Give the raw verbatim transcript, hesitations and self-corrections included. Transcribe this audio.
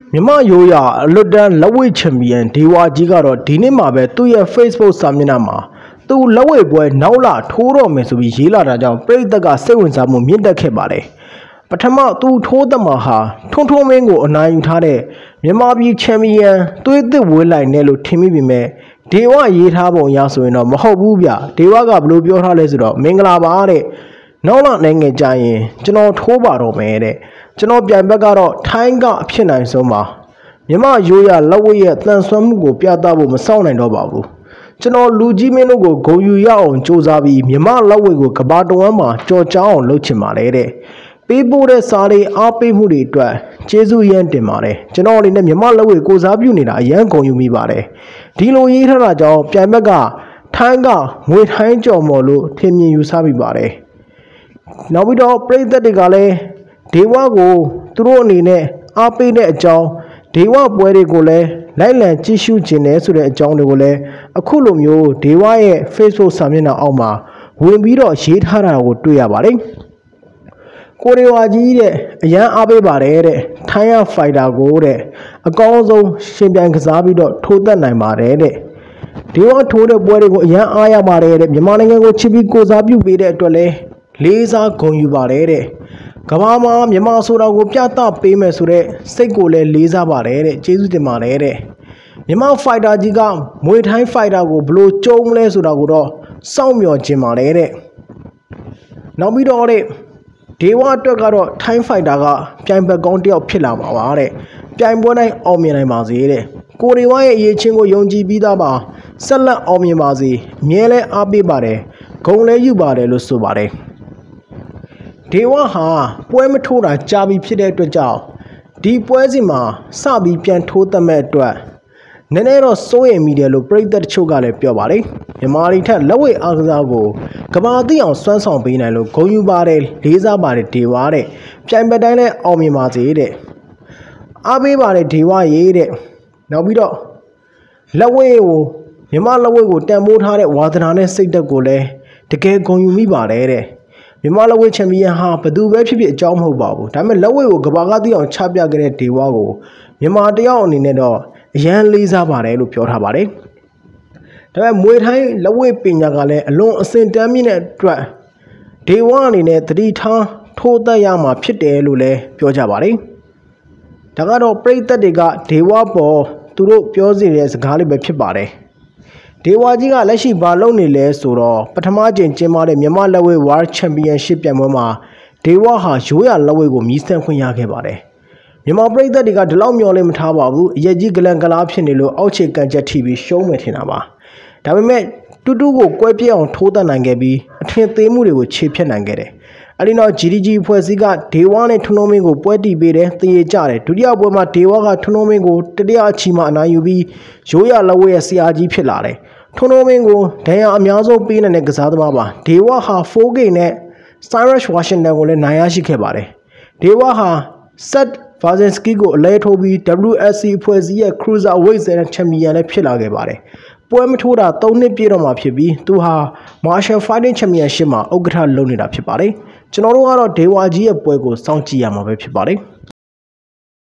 မြန်မာရိုးရာအလွတ်တန်းလက်ဝှေ့ချန်ပီယံဒေဝါကြီးကတော့ဒီနေ့မှာပဲသူ့ရဲ့ Facebook စာမျက်နှာမှာသူလက်ဝှေ့ပွဲနောက်လာထိုးတော့မယ်ဆိုပြီးရေးလာတာကြောင့်ပရိသတ်ကစိတ်ဝင်စားမှုမြင့်တက်ခဲ့ပါတယ်ပထမသူထိုးသက်မှာဟာထွန်းထွန်းမင်းကိုအနိုင်ယူထားတဲ့မြန်မာပြည်ချန်ပီယံသွေးသစ်ဝေးလိုက်နဲ့လို့ထင်မိပေမဲ့ဒေဝါရေးထားပုံရဆိုရင်တော့မဟုတ်ဘူးဗျဒေဝါကဘယ်လိုပြောထားလဲဆိုတော့မင်္ဂလာပါတဲ့နောက်လာနိုင်ငံကြရင်ကျွန်တော်ထိုးပါတော့မယ်တဲ့ကျွန်တော်ပြန်ဘက်ကတော့ထိုင်းကအဖြစ်နိုင်ဆုံးပါမြန်မာရိုးရလက်ဝှေ့ရဲ့တန်ဆွမ်းမှုကိုပြသဖို့မစောင့်နိုင်တော့ပါဘူးကျွန်တော်လူကြီးမင်းတို့ကိုဂုဏ်ယူရအောင်စ조사ပြီးမြန်မာလက်ဝှေ့ကိုကဘာတဝမ်းမှာကြော်ကြောင်းအောင်လုပ်ချင်ပါလေတဲ့ပေးပို့တဲ့စာတွေအားပေးမှုတွေအတွက်ကျေးဇူးရမ်းတင်ပါတယ်ကျွန်တော်အနေနဲ့မြန်မာလက်ဝှေ့ကိုစားပြုနေတာအရန်ဂုဏ်ယူမိပါတယ်ဒီလိုရေးထားတာကြောင့်ပြန်ဘက်ကထိုင်းကငွေထိုင်းကြော်မော်လို့ထင်မြင်ယူဆမိပါတယ်နောက်ပြီးတော့ပရိသတ်တွေကလည်းဒေဝါကိုသူတို့အနေနဲ့အားပေးတဲ့အကြောင်းဒေဝပွဲတွေကိုလည်းလိုက်လံကြည့်ရှုခြင်းနဲ့ဆိုတဲ့အကြောင်းတွေကိုလည်းအခုလိုမျိုးဒေဝရဲ့ Facebook စာမျက်နှာအောက်မှာဝင်ပြီးတော့ရေးထားတာကိုတွေ့ရပါတယ်ကိုရီဝါကြီးတဲ့အရန်အားပေးပါတယ်တဲ့ထိုင်းရဖိုက်တာကိုတဲ့အကောင်းဆုံးရှင်ပြိုင်ကစားပြီးတော့ထိုးသက်နိုင်ပါတယ်တဲ့ဒေဝထိုးတဲ့ပွဲတွေကိုအရန်အားရပါတယ်တဲ့မြန်မာနိုင်ငံကိုချစ်ပြီးကိုစားပြုပေးတဲ့အတွက်လည်းလေးစားဂုဏ်ယူပါတယ်တဲ့ကမ္ဘာမှာမြန်မာဆိုတာကိုပြသပေးမယ်ဆိုတဲ့စိတ်ကိုလည်းလေးစားပါတယ်တဲ့ကျေးဇူးတင်ပါတယ်တဲ့မြန်မာဖိုက်တာကြီးကမွေထိုင်းဖိုက်တာကိုဘလို့ကျုံးလဲဆိုတာကိုတော့စောင့်မျှော်ခြင်းပါတယ်တဲ့နောက်ပြီးတော့တဲ့ဒေဝအတွက်ကတော့ထိုင်းဖိုက်တာကပြိုင်ဘက်ကောင်းတစ်ယောက်ဖြစ်လာမှာပါတဲ့ပြိုင်ပွဲတိုင်းအောင်မြင်နိုင်ပါစေတဲ့ကိုရီဝါရဲ့အရေးချင်းကိုယုံကြည်ပြီးသားပါဆက်လက်အောင်မြင်ပါစေအမြဲလဲအားပေးပါတယ်ဂုဏ်လဲယူပါတယ်လို့ဆိုပါတယ်ဒေဝဟာပွဲမထိုးတာကြာပြီဖြစ်တဲ့အတွက်ကြောင့်ဒီပွဲစဉ်မှာစပြီးပြန်ထိုးသက်မဲ့အတွက်နည်းနည်းတော့စိုးရိမ်မိတယ်လို့ပရိသတ်တချို့ကလည်းပြောပါတယ်မြန်မာပြည်ထက်လက်ဝှေ့အားကစားကိုကဘာသိအောင်စွမ်းဆောင်ပေးနိုင်လို့ဂုဏ်ယူပါတယ်လေးစားပါတယ်ဒေဝတဲ့ပြိုင်ပွဲတိုင်းလည်းအောင်မြင်ပါစေတဲ့အားပေးပါတယ်ဒေဝရေးတဲ့နောက်ပြီးတော့လက်ဝှေ့ကိုမြန်မာလက်ဝှေ့ကိုတန်ဖိုးထားတဲ့ဝါသနာနဲ့စိတ်ဓာတ်ကိုလည်းတကယ်ဂုဏ်ယူမိပါတယ်တဲ့မြန်မာလက်ဝှေ့ချန်ပီယံဟာဘယ်သူပဲဖြစ်ဖြစ်အကြောင်းမဟုတ်ပါဘူးဒါပေမဲ့လက်ဝှေ့ကိုကဘာကသိအောင်ချပြခဲ့တဲ့ဒေဝါကိုမြန်မာတယောက်အနေနဲ့တော့အရန်လေးစားပါတယ်လို့ပြောထားပါတယ်ဒါပေမဲ့မွေထိုင်းလက်ဝှေ့ပညာကလည်းအလွန်အစင်တန်းမြင့်တဲ့အတွက်ဒေဝါအနေနဲ့သတိထားထိုးသက်ရမှာဖြစ်တယ်လို့လည်းပြောကြပါတယ်ဒါကတော့ပရိသတ်တွေကဒေဝါပေါ်သူတို့ပြောစီတဲ့စကားလေးပဲဖြစ်ပါတယ်ဒေဝါကြီးကလက်ရှိဘာလုပ်နေလဲဆိုတော့ပထမကျင်းကျင်းပတဲ့မြန်မာလက်ဝှေ့ World Championship ပြိုင်ပွဲမှာဒေဝါဟာရိုးရာလက်ဝှေ့ကိုမြည်ဆန်းခွင့်ရခဲ့ပါတယ်မြန်မာပရိသတ်တွေကဒီလောက်မျှော်လင့်မထားပါဘူးအရက်ကြီးဂလန်ဂလားဖြစ်နေလို့အောက်ခြေကန်ချက်ထိပြီးရှုံးမယ်ထင်တာပါဒါပေမဲ့တူတူကိုကွဲပြဲအောင်ထိုးသက်နိုင်ခဲ့ပြီးအထင်သေးမှုတွေကိုခြေဖြတ်နိုင်ခဲ့တယ်အဲဒီနောက် ဂျီ ဒီ ဂျီ ဖွဲ့စည်းကဒေဝါနဲ့ထွန်းလုံးမင်းကိုပွဲတီးပေးတယ်တရေကြတယ်ဒုတိယပွဲမှာဒေဝါကထွန်းလုံးမင်းကိုတတိယအချီမှာအနိုင်ယူပြီးရိုးရာလက်ဝှေ့ရဲ့ဆရာကြီးဖြစ်လာတယ်ထွန်းလုံးမင်းကိုဒဏ်ရာအများဆုံးပေးနိုင်တဲ့ကစားသမားပါဒေဝါဟာ four K နဲ့ Cyrus Washington ကိုလည်းနိုင်ရရှိခဲ့ပါတယ်ဒေဝါဟာ Seth Vazinski ကိုအလဲထိုးပြီး W S C ဖွဲ့စည်းရဲ့ Cruiserweight Champion လည်းဖြစ်လာခဲ့ပါတယ်ပွဲမထိုးတာသုံးနှစ်ပြည့်တော့မှာဖြစ်ပြီးသူဟာ Martial Fighting Championship မှာဥက္ကဋ္ဌလုပ်နေတာဖြစ်ပါတယ်ကျွန်တော်တို့ကတော့ဒေဝါကြီးရဲ့ပွဲကိုစောင့်ကြည့်ရမှာပဲဖြစ်ပါတယ်